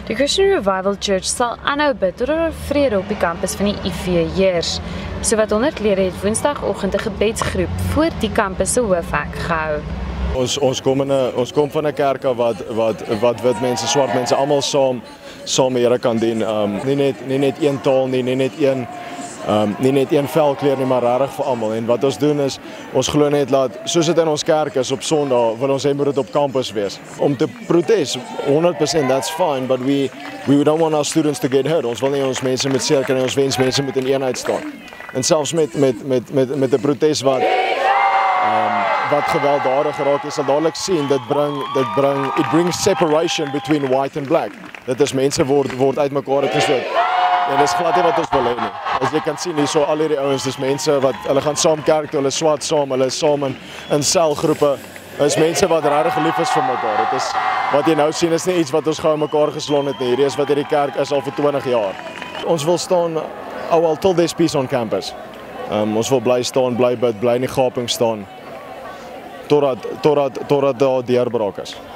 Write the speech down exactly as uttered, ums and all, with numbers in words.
Die Christian Revival Church sal aanhou bid tot daar vrede op die kampus van die I V heers. Sowat honderd lede het woensdagoggend 'n gebedsgroep voor die kampus se hoofhek gehou. Ons ons kom in 'n ons kom van 'n kerk af wat wat wat wit mense, swart mense almal saam saam die Here kan dien. Um nie net nie net een taal nie, nie net een um nie net een velkleur nie, maar regtig vir almal. En wat ons doen is ons glo net dat soos dit in ons kerk is op Sondag, wil ons hê moet dit op kampus wees. Om te protes, honderd persent that's fine, but we we don't want our students to get hurt. Ons wil nie ons mense met seer kry, ons wens mense moet in eenheid staan. En selfs met met met met met 'n protes wat um wat gewelddadig geraak is, sal dadelik sien dit bring dit bring it brings separation between white and black. Dit is mense word word uitmekaar uitgestoot. En dis glad nie wat ons wil hê nie. As jy kan sien hierso al hierdie ouens, dis mense wat hulle gaan saam kerk toe, hulle swat saam, hulle is saam in in selgroepe. Dis mense wat regtig lief is vir mekaar. Dit is wat jy nou sien is nie iets wat ons gou mekaar geslaan het nie. Hierdie is wat hierdie kerk is al vir twintig jaar. Ons wil staan oh, well, till there's peace on campus. Um, ons wil bly staan, bly bid, bly in die gaping staan totdat totdat totdat daar deurbraak is.